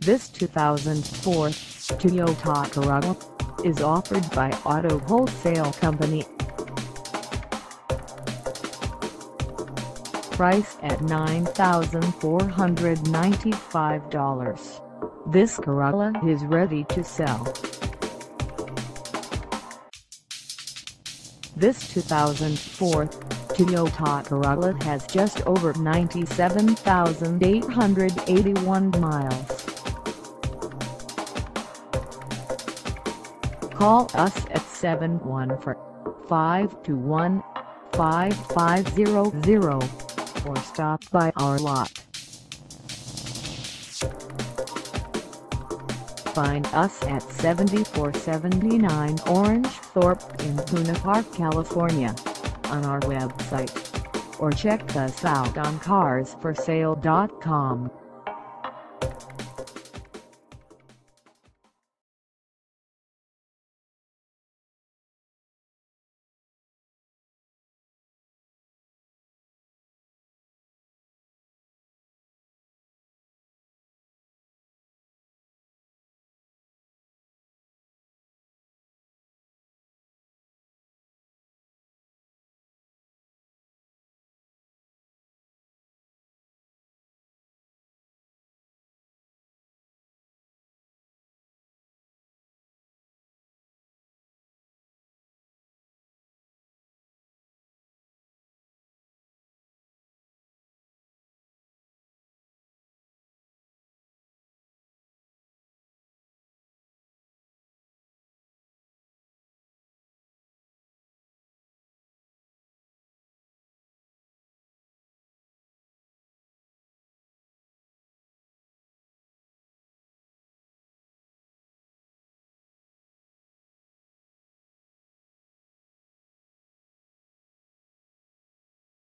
This 2004 Toyota Corolla is offered by Auto Wholesale Company. Price at $9,495. This Corolla is ready to sell. This 2004 Toyota Corolla has just over 97,881 miles. Call us at 714-521-5500 or stop by our lot. Find us at 7479 Orange Thorpe in Buena Park, California, on our website, or check us out on carsforsale.com.